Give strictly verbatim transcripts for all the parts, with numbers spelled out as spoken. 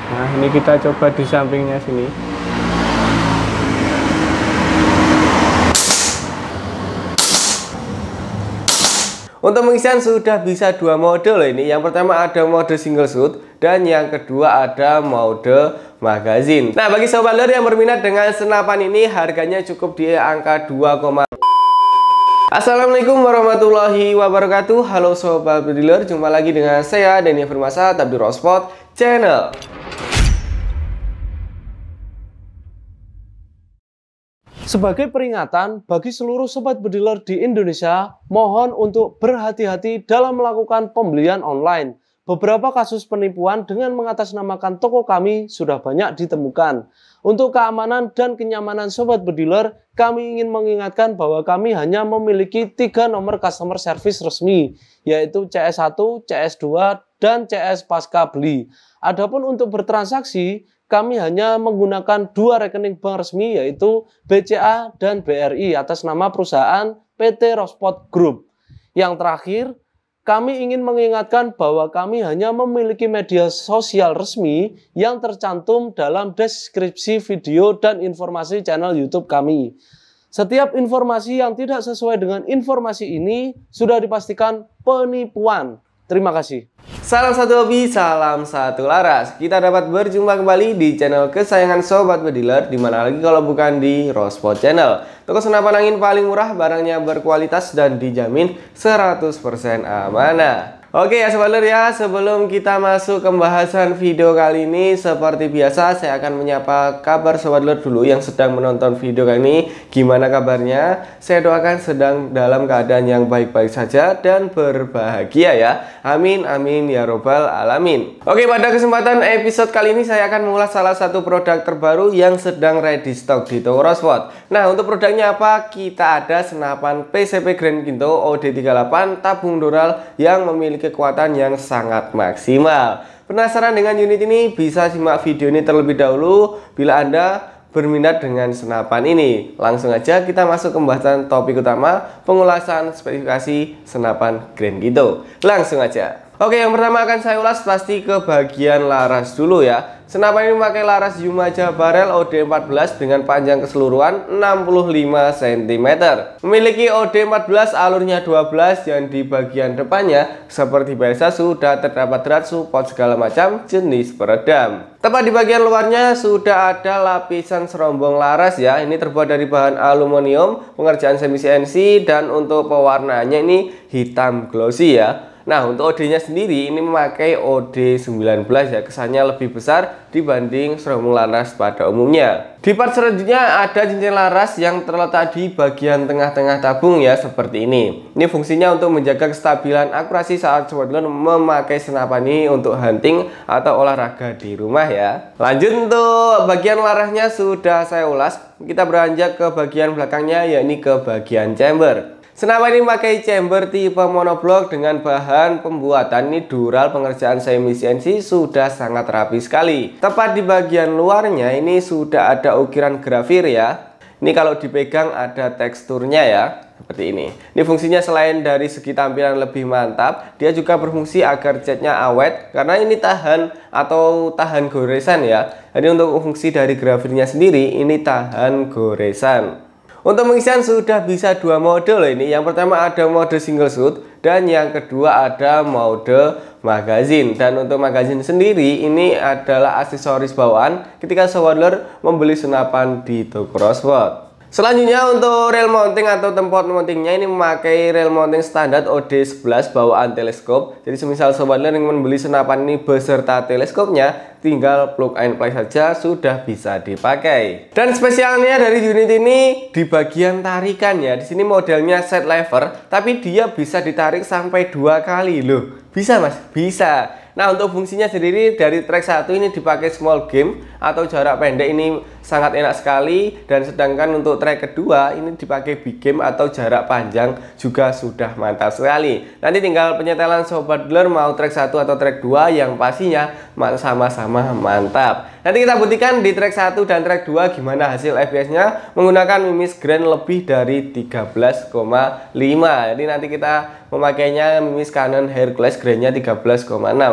Nah, ini kita coba di sampingnya sini. Untuk pengisian sudah bisa dua mode loh ini. Yang pertama ada mode single shoot dan yang kedua ada mode magazine. Nah, bagi sobat dealer yang berminat dengan senapan ini harganya cukup di angka dua. Assalamualaikum warahmatullahi wabarakatuh. Halo sobat dealer, jumpa lagi dengan saya Denny Firmasa di Rospot Channel. Sebagai peringatan bagi seluruh sobat bediler di Indonesia, mohon untuk berhati-hati dalam melakukan pembelian online. Beberapa kasus penipuan dengan mengatasnamakan toko kami sudah banyak ditemukan. Untuk keamanan dan kenyamanan sobat bediler, kami ingin mengingatkan bahwa kami hanya memiliki tiga nomor customer service resmi, yaitu C S satu, C S dua, dan C S pasca beli. Adapun untuk bertransaksi, kami hanya menggunakan dua rekening bank resmi, yaitu B C A dan B R I atas nama perusahaan P T Rospot Group. Yang terakhir, kami ingin mengingatkan bahwa kami hanya memiliki media sosial resmi yang tercantum dalam deskripsi video dan informasi channel YouTube kami. Setiap informasi yang tidak sesuai dengan informasi ini sudah dipastikan penipuan. Terima kasih. Salam satu hobi, salam satu laras. Kita dapat berjumpa kembali di channel kesayangan sobat bediler, dimana lagi kalau bukan di Rospot Channel. Toko senapan angin paling murah, barangnya berkualitas dan dijamin seratus persen amanah. Oke ya sobat dealer ya, sebelum kita masuk ke pembahasan video kali ini, seperti biasa saya akan menyapa kabar sobat dealer dulu yang sedang menonton video kali ini. Gimana kabarnya? Saya doakan sedang dalam keadaan yang baik-baik saja dan berbahagia ya. Amin amin ya robbal alamin. Oke, pada kesempatan episode kali ini saya akan mengulas salah satu produk terbaru yang sedang ready stock di toko Rospot. Nah, untuk produknya apa? Kita ada senapan P C P Grand Kinto O D tiga puluh delapan tabung doral yang memiliki kekuatan yang sangat maksimal. Penasaran dengan unit ini? Bisa simak video ini terlebih dahulu bila Anda berminat dengan senapan ini. Langsung aja kita masuk ke pembahasan topik utama, pengulasan spesifikasi senapan Grand Kinto. Langsung aja. Oke, yang pertama akan saya ulas pasti ke bagian laras dulu ya. Senapan ini memakai laras Yumaja Barrel O D empat belas dengan panjang keseluruhan enam puluh lima sentimeter. Memiliki O D empat belas, alurnya dua belas, dan di bagian depannya seperti biasa sudah terdapat drat support segala macam jenis peredam. Tepat di bagian luarnya sudah ada lapisan serombong laras ya. Ini terbuat dari bahan aluminium, pengerjaan semi C N C, dan untuk pewarnaannya ini hitam glossy ya. Nah, untuk O D-nya sendiri ini memakai O D sembilan belas ya, kesannya lebih besar dibanding serombong laras pada umumnya. Di part selanjutnya ada cincin laras yang terletak di bagian tengah-tengah tabung ya, seperti ini. Ini fungsinya untuk menjaga kestabilan akurasi saat sobat dealer memakai senapan ini untuk hunting atau olahraga di rumah ya. Lanjut, untuk bagian larasnya sudah saya ulas. Kita beranjak ke bagian belakangnya, yakni ke bagian chamber. Senapan ini memakai chamber tipe monoblok dengan bahan pembuatan ini dural, pengerjaan semi C N C, sudah sangat rapi sekali. Tepat di bagian luarnya ini sudah ada ukiran grafir ya. Ini kalau dipegang ada teksturnya ya, seperti ini. Ini fungsinya selain dari segi tampilan lebih mantap, dia juga berfungsi agar catnya awet karena ini tahan atau tahan goresan ya. Jadi untuk fungsi dari grafirnya sendiri ini tahan goresan. Untuk pengisian sudah bisa dua mode loh ini. Yang pertama ada mode single shoot dan yang kedua ada mode magazine. Dan untuk magazine sendiri ini adalah aksesoris bawaan ketika sobat dealer membeli senapan di toko Rospot. Selanjutnya untuk rail mounting atau tempat mountingnya ini memakai rail mounting standar O D sebelas bawaan teleskop. Jadi semisal sobat dealer ingin membeli senapan ini beserta teleskopnya, tinggal plug and play saja sudah bisa dipakai. Dan spesialnya dari unit ini di bagian tarikannya, di sini modelnya set lever, tapi dia bisa ditarik sampai dua kali loh. Bisa mas? Bisa. Nah, untuk fungsinya sendiri dari track satu ini dipakai small game atau jarak pendek, ini sangat enak sekali. Dan sedangkan untuk track kedua ini dipakai big game atau jarak panjang, juga sudah mantap sekali. Nanti tinggal penyetelan sobat dealer mau track satu atau track dua, yang pastinya sama-sama mantap. Nanti kita buktikan di track satu dan track dua gimana hasil F P S-nya menggunakan mimis Grand lebih dari tiga belas koma lima. Jadi nanti kita memakainya mimis Canon Hercules Grand-nya tiga belas koma enam.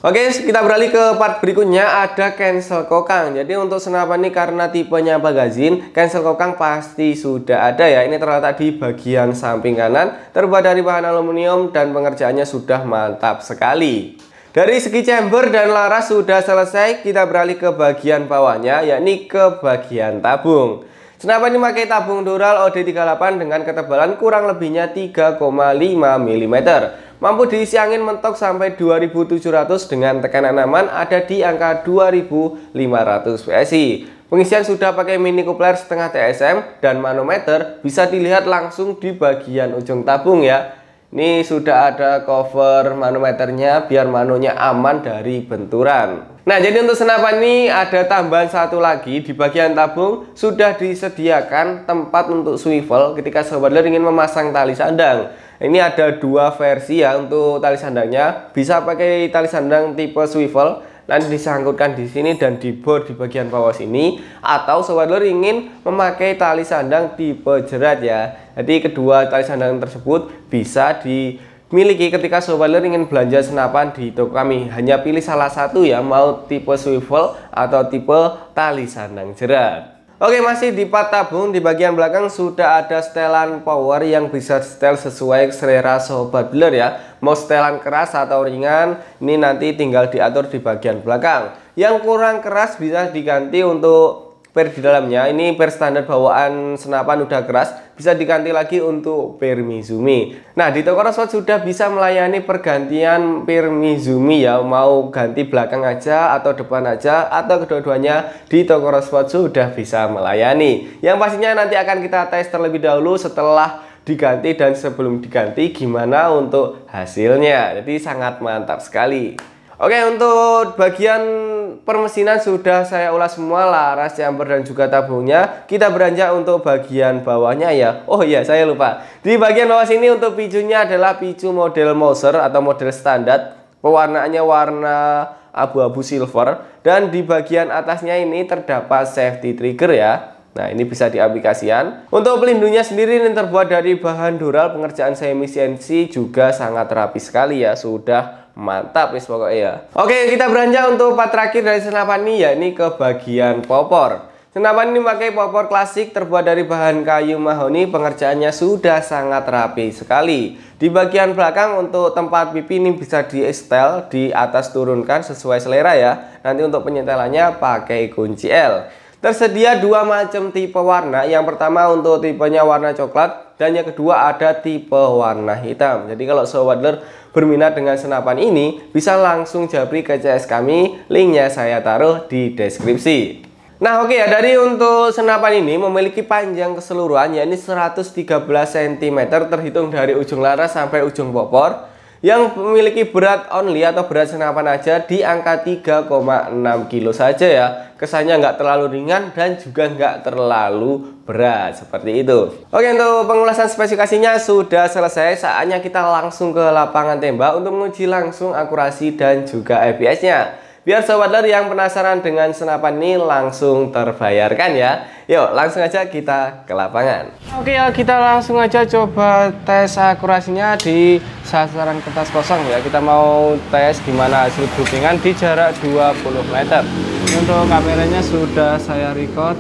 Oke, kita beralih ke part berikutnya, ada cancel kokang. Jadi untuk senapan ini karena tipenya magazin, cancel kokang pasti sudah ada ya. Ini terletak di bagian samping kanan, terbuat dari bahan aluminium dan pengerjaannya sudah mantap sekali. Dari segi chamber dan laras sudah selesai, kita beralih ke bagian bawahnya, yakni ke bagian tabung. Senapan ini memakai tabung Dural O D tiga puluh delapan dengan ketebalan kurang lebihnya tiga koma lima milimeter. Mampu diisi angin mentok sampai dua ribu tujuh ratus dengan tekanan aman ada di angka dua ribu lima ratus P S I. Pengisian sudah pakai mini coupler setengah T S M dan manometer bisa dilihat langsung di bagian ujung tabung ya. Ini sudah ada cover manometernya biar manonya aman dari benturan. Nah, jadi untuk senapan ini ada tambahan satu lagi. Di bagian tabung sudah disediakan tempat untuk swivel ketika sobat dealer ingin memasang tali sandang. Ini ada dua versi ya untuk tali sandangnya. Bisa pakai tali sandang tipe swivel, nanti disangkutkan di sini dan dibor di bagian bawah sini, atau sobat dealer ingin memakai tali sandang tipe jerat ya. Jadi kedua tali sandang tersebut bisa dimiliki ketika sobat dealer ingin belanja senapan di toko kami. Hanya pilih salah satu ya, mau tipe swivel atau tipe tali sandang jerat. Oke, masih di part tabung, di bagian belakang sudah ada setelan power yang bisa setel sesuai selera sobat dealer ya. Mau setelan keras atau ringan, ini nanti tinggal diatur di bagian belakang. Yang kurang keras bisa diganti untuk per di dalamnya. Ini per standar bawaan senapan udah keras, bisa diganti lagi untuk per Mizumi. Nah, di toko Rosport sudah bisa melayani pergantian per Mizumi ya. Mau ganti belakang aja atau depan aja atau kedua-duanya, di toko Rosport sudah bisa melayani. Yang pastinya nanti akan kita tes terlebih dahulu setelah diganti dan sebelum diganti gimana untuk hasilnya. Jadi sangat mantap sekali. Oke, untuk bagian permesinan sudah saya ulas semua, laras, chamber dan juga tabungnya. Kita beranjak untuk bagian bawahnya ya. Oh iya, saya lupa. Di bagian bawah sini untuk picunya adalah picu model Mouser atau model standar. Pewarnaannya warna abu-abu silver dan di bagian atasnya ini terdapat safety trigger ya. Nah, ini bisa diaplikasikan. Untuk pelindungnya sendiri ini terbuat dari bahan Dural, pengerjaan semi C N C juga sangat rapi sekali ya. Sudah mantap wis pokoknya ya. Oke, kita beranjak untuk part terakhir dari senapan ini, yakni ke bagian popor. Senapan ini memakai popor klasik terbuat dari bahan kayu mahoni, pengerjaannya sudah sangat rapi sekali. Di bagian belakang untuk tempat pipi ini bisa di setel, di atas turunkan sesuai selera ya. Nanti untuk penyetelannya pakai kunci L. Tersedia dua macam tipe warna. Yang pertama untuk tipenya warna coklat dan yang kedua ada tipe warna hitam. Jadi kalau sobat dealer berminat dengan senapan ini bisa langsung japri ke C S kami. Linknya saya taruh di deskripsi. Nah, oke ya, dari untuk senapan ini memiliki panjang keseluruhan yakni seratus tiga belas sentimeter terhitung dari ujung laras sampai ujung popor. Yang memiliki berat only atau berat senapan aja di angka tiga koma enam kilo saja ya. Kesannya nggak terlalu ringan dan juga nggak terlalu berat seperti itu. Oke, untuk pengulasan spesifikasinya sudah selesai. Saatnya kita langsung ke lapangan tembak untuk menguji langsung akurasi dan juga F P S-nya. Biar sobat dealer yang penasaran dengan senapan ini langsung terbayarkan ya. Yuk, langsung aja kita ke lapangan. Oke ya, kita langsung aja coba tes akurasinya di sasaran kertas kosong ya. Kita mau tes gimana hasil bootingan di jarak dua puluh meter. Untuk kameranya sudah saya record.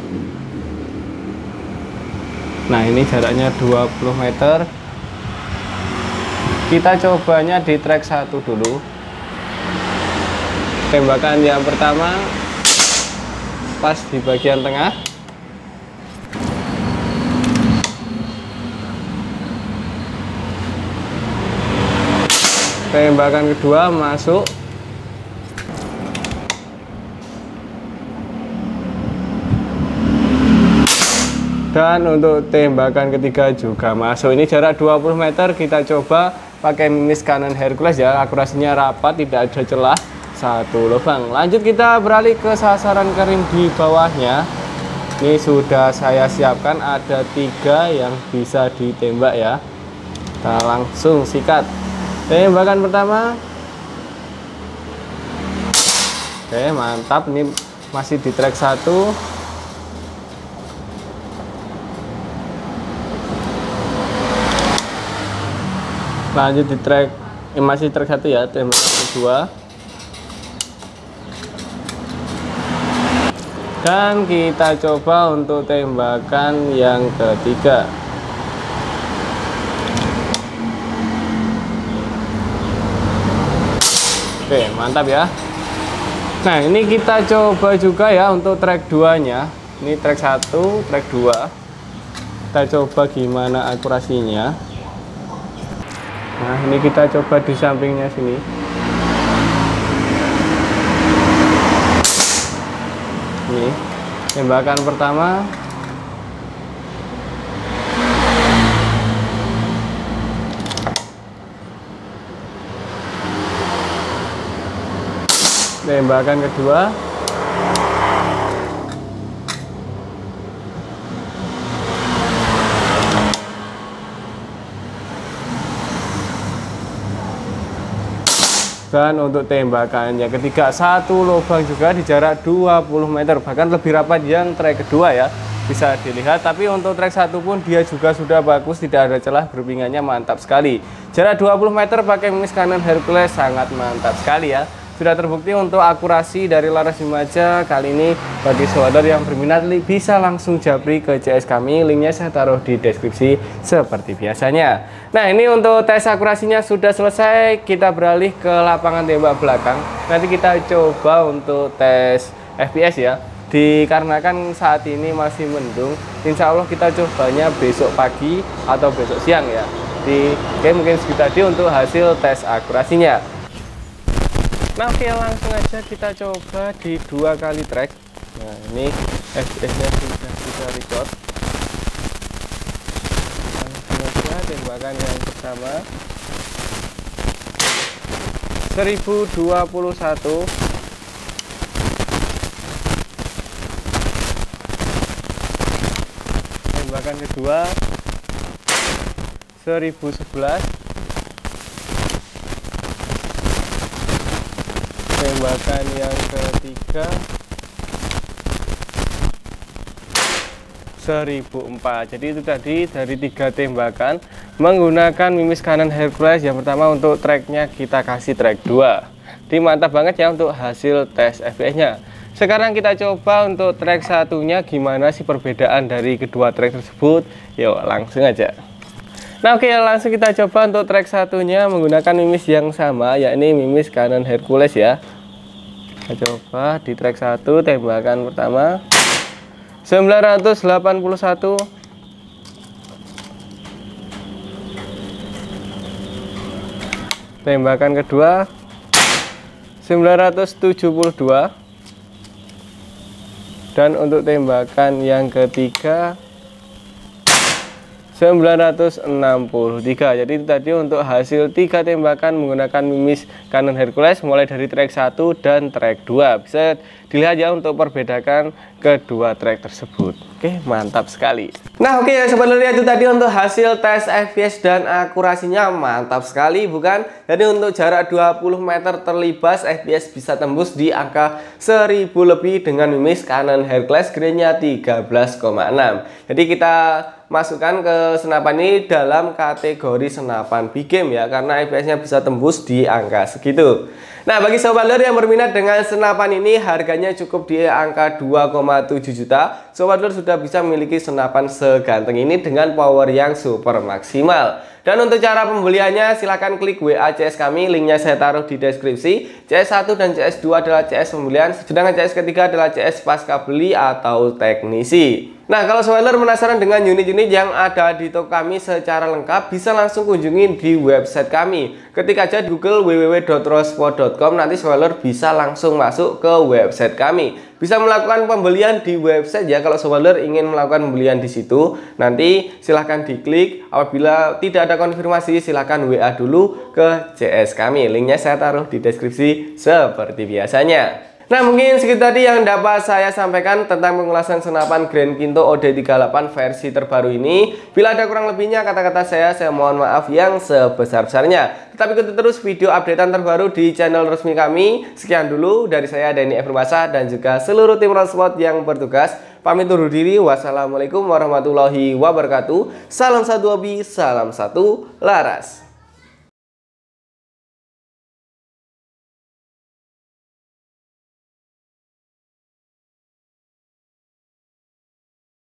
Nah, ini jaraknya dua puluh meter. Kita cobanya di track satu dulu. Tembakan yang pertama pas di bagian tengah. Tembakan kedua masuk. Dan untuk tembakan ketiga juga masuk. Ini jarak dua puluh meter. Kita coba pakai mimis Canon Hercules ya. Akurasinya rapat, tidak ada celah. Satu lubang. Lanjut kita beralih ke sasaran kering di bawahnya. Ini sudah saya siapkan, ada tiga yang bisa ditembak ya. Kita langsung sikat. Tembakan pertama. Oke, mantap. Ini masih di track satu. Lanjut di track, ini masih track satu ya. Tembakan kedua. Dan kita coba untuk tembakan yang ketiga. Oke, mantap ya. Nah, ini kita coba juga ya untuk track dua nya. Ini track satu, track dua. Kita coba gimana akurasinya. Nah, ini kita coba di sampingnya sini. Ini tembakan pertama. Tembakan kedua. Dan untuk tembakan yang ketiga, satu lubang juga di jarak dua puluh meter, bahkan lebih rapat yang track kedua ya, bisa dilihat. Tapi untuk track satu pun dia juga sudah bagus, tidak ada celah, berpingannya mantap sekali. Jarak dua puluh meter pakai mimis Canon Hercules sangat mantap sekali ya. Sudah terbukti untuk akurasi dari Laras Imaja. Kali ini bagi saudara yang berminat bisa langsung japri ke C S kami, linknya saya taruh di deskripsi seperti biasanya. Nah, ini untuk tes akurasinya sudah selesai. Kita beralih ke lapangan tembak belakang. Nanti kita coba untuk tes F P S ya. Dikarenakan saat ini masih mendung, insya Allah kita cobanya besok pagi atau besok siang ya. Di oke, mungkin segitu tadi untuk hasil tes akurasinya. Nah, oke, langsung aja kita coba di dua kali track. Nah, ini F P S nya sudah kita record. Langsung aja tembakan yang pertama seribu dua puluh satu. Tembakan kedua seribu sebelas. Tembakan yang ketiga seribu empat. Jadi itu tadi dari tiga tembakan menggunakan mimis Canon Hercules. Yang pertama untuk tracknya kita kasih track dua. Jadi mantap banget ya untuk hasil tes F P S nya. Sekarang kita coba untuk track satunya, gimana sih perbedaan dari kedua track tersebut. Yuk langsung aja. Nah, oke, langsung kita coba untuk track satunya menggunakan mimis yang sama, yakni mimis Canon Hercules ya. Kita coba di track satu, tembakan pertama sembilan ratus delapan puluh satu. Tembakan kedua sembilan ratus tujuh puluh dua. Dan untuk tembakan yang ketiga sembilan ratus enam puluh tiga. Jadi itu tadi untuk hasil tiga tembakan menggunakan mimis Canon Hercules mulai dari track satu dan track dua. Bisa dilihat ya untuk perbedakan kedua track tersebut. Oke, mantap sekali. Nah, oke ya sobat lihat itu tadi untuk hasil tes F P S dan akurasinya mantap sekali bukan? Jadi untuk jarak dua puluh meter terlibas F P S bisa tembus di angka seribu lebih dengan mimis Canon Hercules grainnya tiga belas koma enam. Jadi kita masukkan ke senapan ini dalam kategori senapan big game ya, karena F P S nya bisa tembus di angka segitu. Nah, bagi sobat lur yang berminat dengan senapan ini, harganya cukup di angka dua koma tujuh juta. Sobat lur sudah bisa memiliki senapan seganteng ini dengan power yang super maksimal. Dan untuk cara pembeliannya silahkan klik W A C S kami, linknya saya taruh di deskripsi. C S satu dan C S dua adalah C S pembelian, sedangkan C S ketiga adalah C S pasca beli atau teknisi. Nah, kalau sobat lur penasaran dengan unit-unit yang ada di toko kami secara lengkap, bisa langsung kunjungi di website kami. Ketik aja di Google w w w dot rospot dot com, nanti sobat lur bisa langsung masuk ke website kami. Bisa melakukan pembelian di website ya, kalau sobat lur ingin melakukan pembelian di situ. Nanti silahkan diklik, apabila tidak ada konfirmasi silahkan W A dulu ke C S kami. Linknya saya taruh di deskripsi seperti biasanya. Nah, mungkin segitu tadi yang dapat saya sampaikan tentang pengulasan senapan Grand Pinto O D tiga puluh delapan versi terbaru ini. Bila ada kurang lebihnya kata-kata saya, saya mohon maaf yang sebesar-besarnya. Tetap ikuti terus video updatean terbaru di channel resmi kami. Sekian dulu dari saya, Denny F. Rumasa, dan juga seluruh tim Rospot yang bertugas. Pamit undur diri. Wassalamualaikum warahmatullahi wabarakatuh. Salam satu hobi, salam satu laras.